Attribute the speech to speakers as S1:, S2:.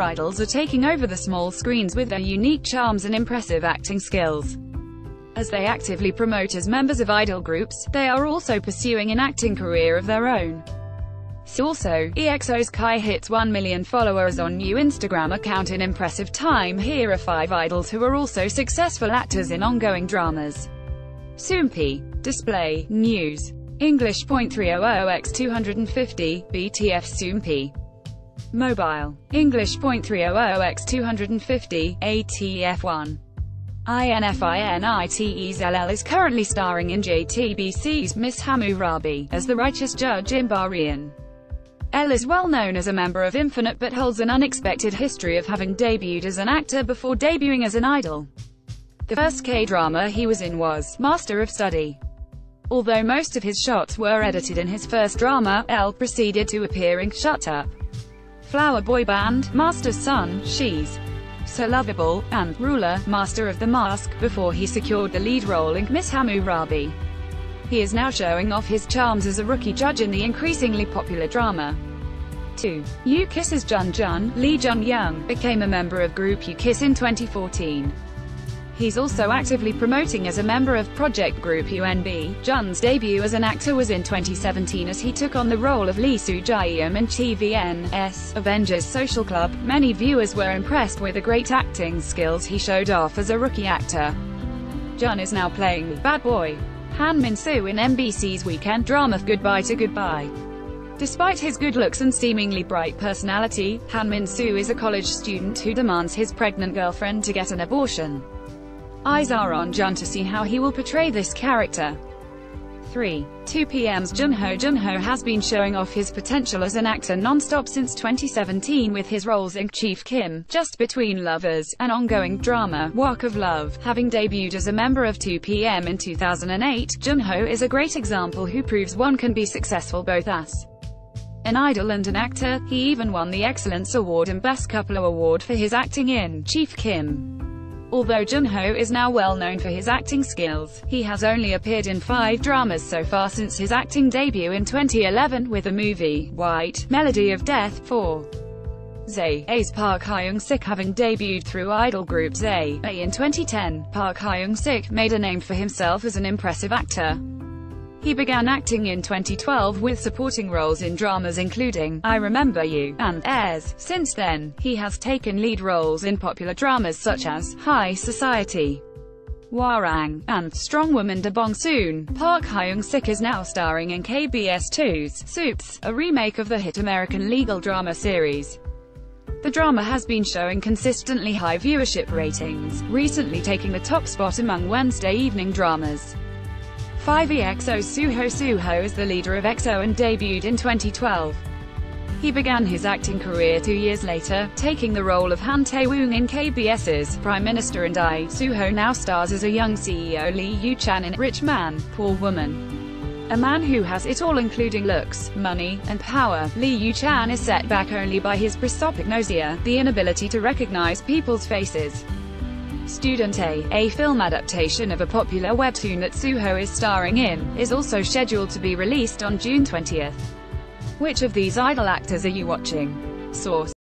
S1: idols are taking over the small screens with their unique charms and impressive acting skills. As they actively promote as members of idol groups, they are also pursuing an acting career of their own. Also, EXO's Kai hits 1 million followers on new Instagram account in impressive time. Here are 5 idols who are also successful actors in ongoing dramas. Soompi. Display, News. English .300x250, BTF Soompi. Mobile. English .300x250, ATF1. INFINITEZLL is currently starring in JTBC's Miss Hammurabi, as the righteous judge in Bahrain. Elle is well known as a member of Infinite but holds an unexpected history of having debuted as an actor before debuting as an idol. The first K-drama he was in was Master of Study. Although most of his shots were edited in his first drama, Elle proceeded to appear in Shut Up, Flower Boy Band, Master's Son, She's So Lovable, and Ruler, Master of the Mask, before he secured the lead role in Miss Hammurabi. He is now showing off his charms as a rookie judge in the increasingly popular drama. 2. U-Kiss's Jun Jun. Lee Jun-young became a member of group U-Kiss in 2014. He's also actively promoting as a member of project group UNB. Jun's debut as an actor was in 2017 as he took on the role of Lee Soo-jaeum in TVN's Avengers Social Club. Many viewers were impressed with the great acting skills he showed off as a rookie actor. Jun is now playing bad boy Han Min-soo in MBC's weekend drama Goodbye to Goodbye. Despite his good looks and seemingly bright personality, Han Min-soo is a college student who demands his pregnant girlfriend to get an abortion. Eyes are on Jun to see how he will portray this character. 3. 2PM's Junho. Junho has been showing off his potential as an actor non-stop since 2017 with his roles in Chief Kim, Just Between Lovers, and ongoing drama, Walk of Love. Having debuted as a member of 2PM in 2008, Junho is a great example who proves one can be successful both as an idol and an actor. He even won the Excellence Award and Best Couple Award for his acting in Chief Kim. Although Junho is now well known for his acting skills, he has only appeared in 5 dramas so far since his acting debut in 2011 with the movie White Melody of Death. 4. ZA's Park Hyung-sik. Having debuted through idol group ZA in 2010, Park Hyung-sik made a name for himself as an impressive actor. He began acting in 2012 with supporting roles in dramas including I Remember You and Heirs. Since then, he has taken lead roles in popular dramas such as High Society, Hwarang, and Strong Woman Da Bong Soon. Park Hyung-sik is now starring in KBS 2's Suits, a remake of the hit American legal drama series. The drama has been showing consistently high viewership ratings, recently taking the top spot among Wednesday evening dramas. 5. EXO's Suho. Suho is the leader of EXO and debuted in 2012. He began his acting career 2 years later, taking the role of Han Tae-woong in KBS's Prime Minister and I. Suho now stars as a young CEO Lee Yu-chan in Rich Man, Poor Woman. A man who has it all including looks, money, and power, Lee Yu-chan is set back only by his prosopagnosia, the inability to recognize people's faces. Student A film adaptation of a popular webtoon that Suho is starring in, is also scheduled to be released on June 20th. Which of these idol actors are you watching? Source.